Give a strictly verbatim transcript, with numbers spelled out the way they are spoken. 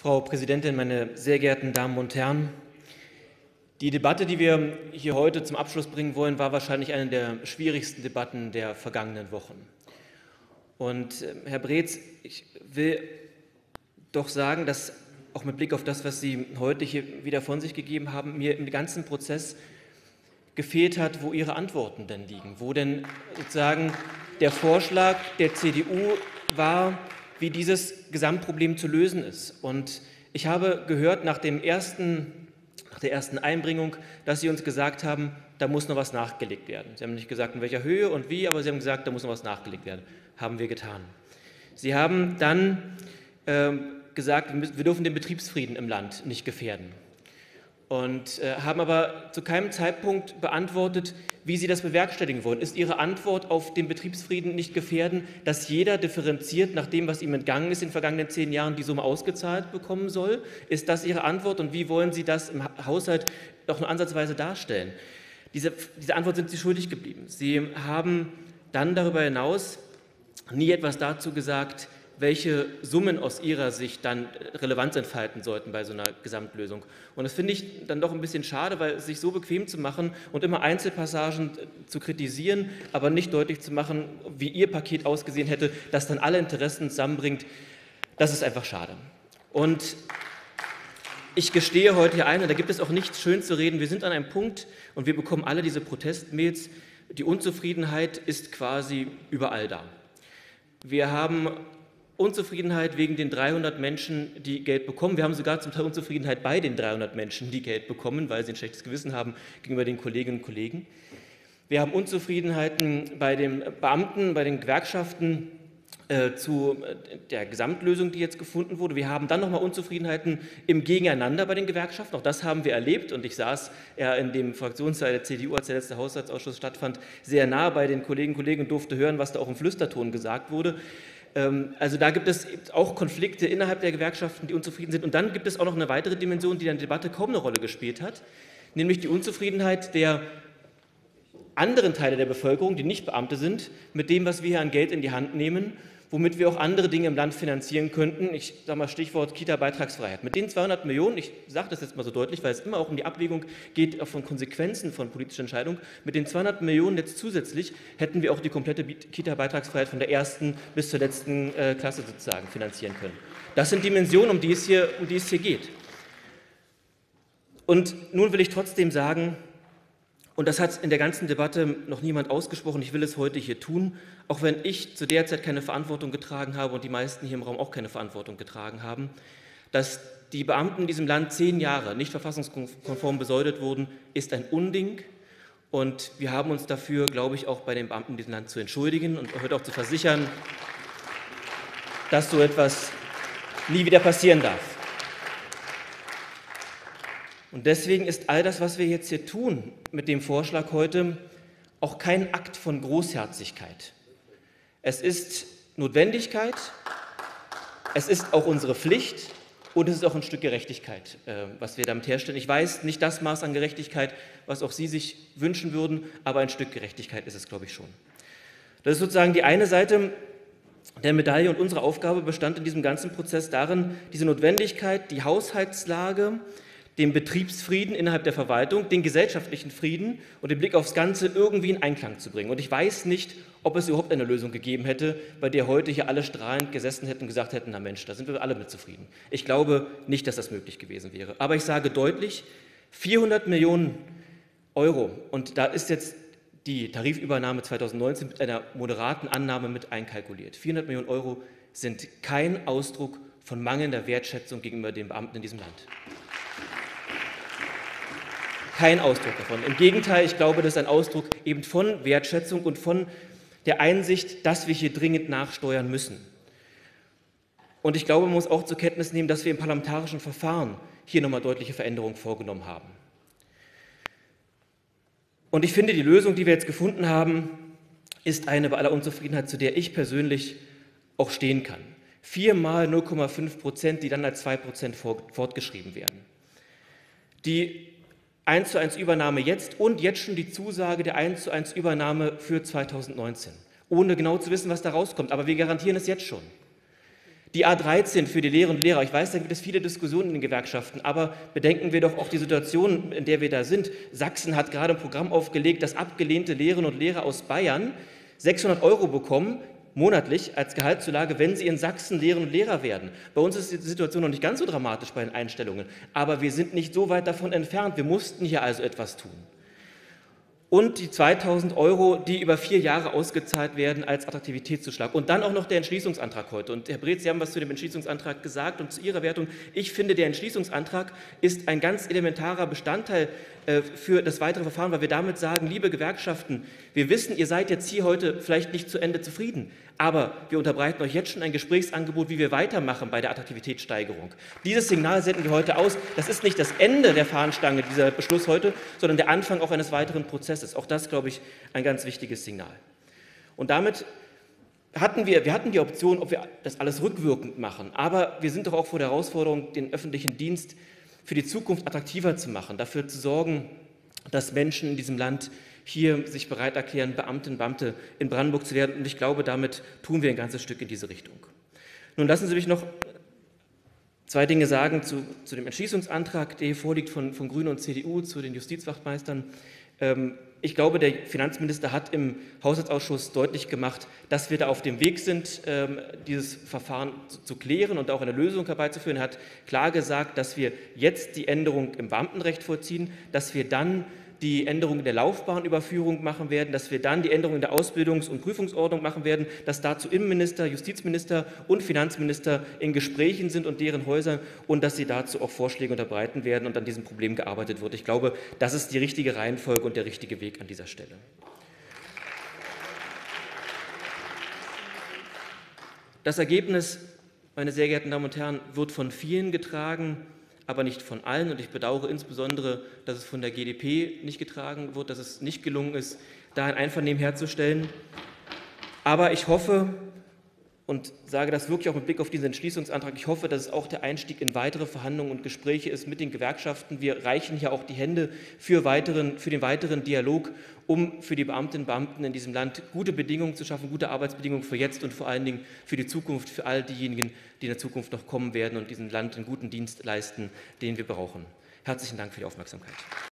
Frau Präsidentin, meine sehr geehrten Damen und Herren! Die Debatte, die wir hier heute zum Abschluss bringen wollen, war wahrscheinlich eine der schwierigsten Debatten der vergangenen Wochen. Und Herr Breetz, ich will doch sagen, dass auch mit Blick auf das, was Sie heute hier wieder von sich gegeben haben, mir im ganzen Prozess gefehlt hat, wo Ihre Antworten denn liegen, wo denn sozusagen der Vorschlag der C D U war, wie dieses Gesamtproblem zu lösen ist. Und ich habe gehört nach, dem ersten, nach der ersten Einbringung, dass Sie uns gesagt haben, da muss noch was nachgelegt werden. Sie haben nicht gesagt, in welcher Höhe und wie, aber Sie haben gesagt, da muss noch was nachgelegt werden. Haben wir getan. Sie haben dann äh, gesagt, wir, müssen, wir dürfen den Betriebsfrieden im Land nicht gefährden. Und äh, haben aber zu keinem Zeitpunkt beantwortet, wie Sie das bewerkstelligen wollen. Ist Ihre Antwort auf den Betriebsfrieden nicht gefährden, dass jeder differenziert nach dem, was ihm entgangen ist in den vergangenen zehn Jahren, die Summe ausgezahlt bekommen soll? Ist das Ihre Antwort und wie wollen Sie das im Haushalt auch nur ansatzweise darstellen? Diese, diese Antwort sind Sie schuldig geblieben. Sie haben dann darüber hinaus nie etwas dazu gesagt, welche Summen aus Ihrer Sicht dann Relevanz entfalten sollten bei so einer Gesamtlösung. Und das finde ich dann doch ein bisschen schade, weil es sich so bequem zu machen und immer Einzelpassagen zu kritisieren, aber nicht deutlich zu machen, wie Ihr Paket ausgesehen hätte, das dann alle Interessen zusammenbringt, das ist einfach schade. Und ich gestehe heute hier ein, und da gibt es auch nichts schön zu reden, wir sind an einem Punkt und wir bekommen alle diese Protestmails, die Unzufriedenheit ist quasi überall da. Wir haben Unzufriedenheit wegen den dreihundert Menschen, die Geld bekommen. Wir haben sogar zum Teil Unzufriedenheit bei den dreihundert Menschen, die Geld bekommen, weil sie ein schlechtes Gewissen haben gegenüber den Kolleginnen und Kollegen. Wir haben Unzufriedenheiten bei den Beamten, bei den Gewerkschaften äh, zu der Gesamtlösung, die jetzt gefunden wurde. Wir haben dann nochmal Unzufriedenheiten im Gegeneinander bei den Gewerkschaften. Auch das haben wir erlebt und ich saß ja in dem Fraktionsteil der C D U, als der letzte Haushaltsausschuss stattfand, sehr nah bei den Kolleginnen und Kollegen und durfte hören, was da auch im Flüsterton gesagt wurde. Also da gibt es auch Konflikte innerhalb der Gewerkschaften, die unzufrieden sind. Und dann gibt es auch noch eine weitere Dimension, die in der Debatte kaum eine Rolle gespielt hat, nämlich die Unzufriedenheit der anderen Teile der Bevölkerung, die nicht Beamte sind, mit dem, was wir hier an Geld in die Hand nehmen, womit wir auch andere Dinge im Land finanzieren könnten. Ich sage mal Stichwort Kita-Beitragsfreiheit. Mit den zweihundert Millionen, ich sage das jetzt mal so deutlich, weil es immer auch um die Abwägung geht, auch von Konsequenzen von politischen Entscheidungen, mit den zweihundert Millionen jetzt zusätzlich hätten wir auch die komplette Kita-Beitragsfreiheit von der ersten bis zur letzten äh, Klasse sozusagen finanzieren können. Das sind Dimensionen, um die es hier, um die es hier geht. Und nun will ich trotzdem sagen, und das hat in der ganzen Debatte noch niemand ausgesprochen, ich will es heute hier tun, auch wenn ich zu der Zeit keine Verantwortung getragen habe und die meisten hier im Raum auch keine Verantwortung getragen haben, dass die Beamten in diesem Land zehn Jahre nicht verfassungskonform besoldet wurden, ist ein Unding. Und wir haben uns dafür, glaube ich, auch bei den Beamten in diesem Land zu entschuldigen und heute auch zu versichern, dass so etwas nie wieder passieren darf. Und deswegen ist all das, was wir jetzt hier tun mit dem Vorschlag heute, auch kein Akt von Großherzigkeit. Es ist Notwendigkeit, es ist auch unsere Pflicht und es ist auch ein Stück Gerechtigkeit, was wir damit herstellen. Ich weiß, nicht das Maß an Gerechtigkeit, was auch Sie sich wünschen würden, aber ein Stück Gerechtigkeit ist es, glaube ich, schon. Das ist sozusagen die eine Seite der Medaille und unsere Aufgabe bestand in diesem ganzen Prozess darin, diese Notwendigkeit, die Haushaltslage, den Betriebsfrieden innerhalb der Verwaltung, den gesellschaftlichen Frieden und den Blick aufs Ganze irgendwie in Einklang zu bringen. Und ich weiß nicht, ob es überhaupt eine Lösung gegeben hätte, bei der heute hier alle strahlend gesessen hätten und gesagt hätten, na Mensch, da sind wir alle mit zufrieden. Ich glaube nicht, dass das möglich gewesen wäre. Aber ich sage deutlich, vierhundert Millionen Euro, und da ist jetzt die Tarifübernahme zweitausendneunzehn mit einer moderaten Annahme mit einkalkuliert. vierhundert Millionen Euro sind kein Ausdruck von mangelnder Wertschätzung gegenüber den Beamten in diesem Land. Kein Ausdruck davon. Im Gegenteil, ich glaube, das ist ein Ausdruck eben von Wertschätzung und von der Einsicht, dass wir hier dringend nachsteuern müssen. Und ich glaube, man muss auch zur Kenntnis nehmen, dass wir im parlamentarischen Verfahren hier nochmal deutliche Veränderungen vorgenommen haben. Und ich finde, die Lösung, die wir jetzt gefunden haben, ist eine bei aller Unzufriedenheit, zu der ich persönlich auch stehen kann. Viermal null Komma fünf Prozent, die dann als zwei Prozent fortgeschrieben werden. Die eins zu eins Übernahme jetzt und jetzt schon die Zusage der eins zu eins Übernahme für zweitausendneunzehn, ohne genau zu wissen, was da rauskommt. Aber wir garantieren es jetzt schon. Die A dreizehn für die Lehrerinnen und Lehrer, ich weiß, da gibt es viele Diskussionen in den Gewerkschaften, aber bedenken wir doch auch die Situation, in der wir da sind. Sachsen hat gerade ein Programm aufgelegt, dass abgelehnte Lehrerinnen und Lehrer aus Bayern sechshundert Euro bekommen, monatlich als Gehaltszulage, wenn sie in Sachsen Lehrerinnen und Lehrer werden. Bei uns ist die Situation noch nicht ganz so dramatisch bei den Einstellungen, aber wir sind nicht so weit davon entfernt. Wir mussten hier also etwas tun. Und die zweitausend Euro, die über vier Jahre ausgezahlt werden als Attraktivitätszuschlag. Und dann auch noch der Entschließungsantrag heute. Und Herr Breetz, Sie haben was zu dem Entschließungsantrag gesagt und zu Ihrer Wertung. Ich finde, der Entschließungsantrag ist ein ganz elementarer Bestandteil äh, für das weitere Verfahren, weil wir damit sagen, liebe Gewerkschaften, wir wissen, ihr seid jetzt hier heute vielleicht nicht zu Ende zufrieden, aber wir unterbreiten euch jetzt schon ein Gesprächsangebot, wie wir weitermachen bei der Attraktivitätssteigerung. Dieses Signal senden wir heute aus. Das ist nicht das Ende der Fahnenstange, dieser Beschluss heute, sondern der Anfang auch eines weiteren Prozesses. Auch das, glaube ich, ein ganz wichtiges Signal. Und damit hatten wir, wir hatten die Option, ob wir das alles rückwirkend machen, aber wir sind doch auch vor der Herausforderung, den öffentlichen Dienst für die Zukunft attraktiver zu machen, dafür zu sorgen, dass Menschen in diesem Land hier sich bereit erklären, Beamtinnen und Beamte in Brandenburg zu werden. Und ich glaube, damit tun wir ein ganzes Stück in diese Richtung. Nun lassen Sie mich noch zwei Dinge sagen zu, zu dem Entschließungsantrag, der hier vorliegt von, von Grünen und C D U, zu den Justizwachtmeistern. Ähm, ich glaube, der Finanzminister hat im Haushaltsausschuss deutlich gemacht, dass wir da auf dem Weg sind, ähm, dieses Verfahren zu, zu klären und auch eine Lösung herbeizuführen. Er hat klar gesagt, dass wir jetzt die Änderung im Beamtenrecht vollziehen, dass wir dann die Änderung in der Laufbahnüberführung machen werden, dass wir dann die Änderung in der Ausbildungs- und Prüfungsordnung machen werden, dass dazu Innenminister, Justizminister und Finanzminister in Gesprächen sind und deren Häusern und dass sie dazu auch Vorschläge unterbreiten werden und an diesem Problem gearbeitet wird. Ich glaube, das ist die richtige Reihenfolge und der richtige Weg an dieser Stelle. Das Ergebnis, meine sehr geehrten Damen und Herren, wird von vielen getragen, aber nicht von allen. Und ich bedauere insbesondere, dass es von der G D P nicht getragen wird, dass es nicht gelungen ist, da ein Einvernehmen herzustellen. Aber ich hoffe und sage das wirklich auch mit Blick auf diesen Entschließungsantrag, ich hoffe, dass es auch der Einstieg in weitere Verhandlungen und Gespräche ist mit den Gewerkschaften. Wir reichen hier auch die Hände für, weiteren, für den weiteren Dialog, um für die Beamtinnen und Beamten in diesem Land gute Bedingungen zu schaffen, gute Arbeitsbedingungen für jetzt und vor allen Dingen für die Zukunft, für all diejenigen, die in der Zukunft noch kommen werden und diesem Land einen guten Dienst leisten, den wir brauchen. Herzlichen Dank für die Aufmerksamkeit.